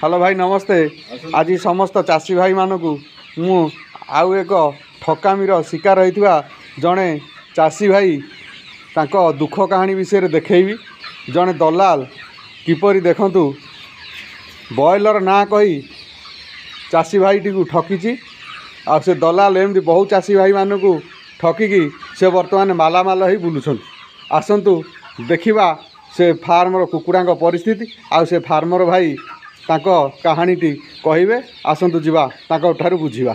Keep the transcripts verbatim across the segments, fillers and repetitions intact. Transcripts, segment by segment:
Hello भाई नमस्ते। आज समस्त चाषी भाई मानू मु आउ एक ठकामीर शिकार होता जड़े चाषी भाई तांको दुख कहानी विषय देखी जड़े दलाल किपरि देखंतु बॉयलर ना कही चाषी भाई टी ठकी आ से दलाल एमती बहुत चाषी भाई मानू ठकिकी से बर्तमान मालामाल ही बुलूँ। आसतु देखा से फार्मर कुकुड़ा परिस्थिति आ से फार्मर भाई ताको कहानीटी कहिबे। आसतु जीवा ताको ठारू बुझिबा।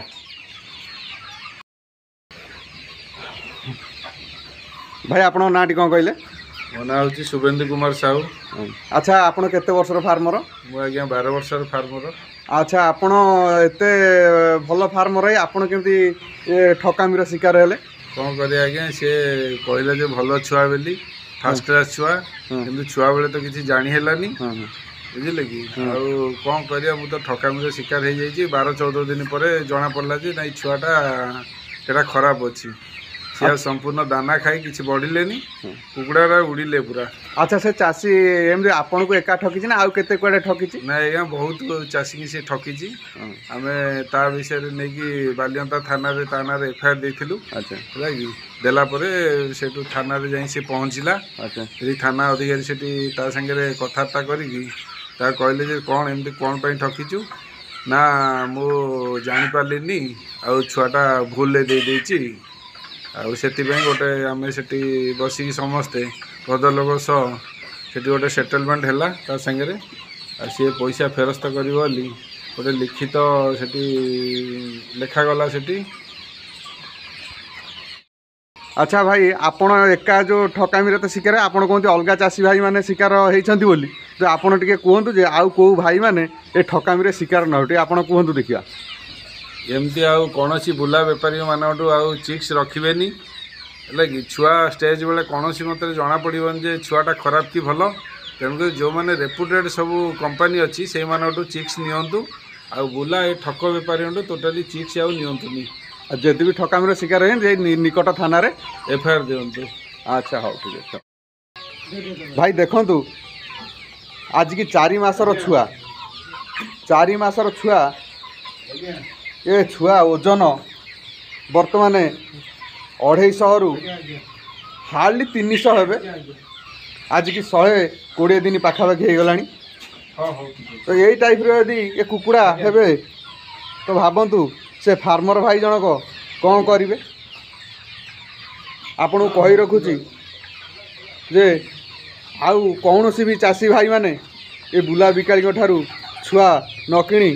भाई आपण नाटी कौन कहले? मो ना हूँ शुभेन्दु कुमार साहू। अच्छा आपण केते वर्षर फार्मर? मु आज्ञा बारह वर्षर फार्मर। अच्छा आपण एते भल फार्मर आपण केमती ठकामीर शिकार हेले? कौन करिया आज्ञा से कहले जे भल छुआ बेली फास्ट क्लास छुआ किंतु छुआ बेले तो किसी जानी हेलानी बुझिले कि आउ कौन करिया मु तो ठकामीर शिकार हो जाइए। बारह चौदह दिन पर जना पड़ला जे नाई छुआटा सेटा खराब अच्छी सी संपूर्ण दाना खाई किसी बढ़िले कुकुड़ा उड़िले पूरा। अच्छा से चाषी एमती आपन को एका ठकी ना आउ केते कुआडे ठकी? ना आज्ञा बहुत चाषी की सी ठकी आमे ता विषय नहीं कि बालियंता थाना रे थाना रे एफआईआर देथिलु। अच्छा है कि देला परे सेटू थाना रे जाई से पहुंचला। अच्छा री थाना अधिकारी सेठी ता संगे रे कथार्ता करी ता कहले जे कोन एमती कोन पई ठकीचु ना मो जानि पालिनी आ छुआटा भूल दे देची आउ से गोटे आम से बसिक समस्ते भद्रलोक सह से गोटे सेटलमेंट है ता संगे सी पैसा फेरस्त कर गोटे लिखित से लेखागला से। अच्छा भाई आपण एका जो ठकामी तो शिकार आप कहते अलग चाषी भाई मैंने शिकार होती बोली तो आपड़ टे कहतु जे आउ कौ भाई मैंने ये ठकामी शिकार न हो आप कहतु देखा एमती आउ कौन सी बुला बेपारी मानू आउ चिक्स रखिए है कि छुआ स्टेज बेले कौन मत जना पड़न जे छुआटा खराब कि भल तेणुक जो मैंने रेपुटेड सब कंपनी अच्छी से मानू चिक्स नियंतु आ बुला ये ठक बेपारी टोटाली चिक्स आउ नियंतुनी जदि भी ठकामीर शिकार है निकट थाना रे एफआईआर दिंतु। अच्छा हाँ ठीक है भाई देखु आज की चारि मासर छुआ चारि मासर छुआ ये छुआ ओजन बर्तमान अढ़ाई रु हार्डली तीन सौ हे आज की शहे कोड़े दिन पाखापाखि हो गला। तो यही टाइप यदि ये कुकुड़ा हे तो भावतु से फार्मर भाई जनक कौन करेंगे। आपन को कही रखुची जे आउ कौन सी भी चाषी भाई माने ये बुला बिकाली ठारू छुआ न किणी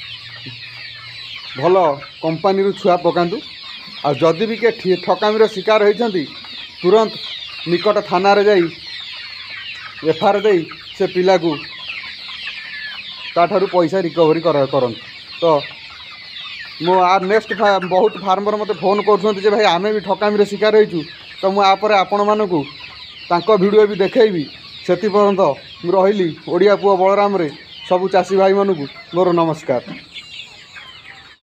भल कंपानी रू छुआ पकातु। आ जदि भी के ठकामीर शिकार होती तुरंत निकट थाना रे जाई एफआईआर दे से पिला को ताठारू पैसा रिकवरी कर करंतु। तो मो आ नेक्स्ट बहुत फार्मर मते फोन कर भाई आमे भी ठकामीर शिकार होइछु तो मु आपर आपण मानकु तांको वीडियो भी देखैबी। सेति पर्यंत मु रहिली ओडिया पुओ बलराम रे सबु चाषी भाई मानकु मोर नमस्कार।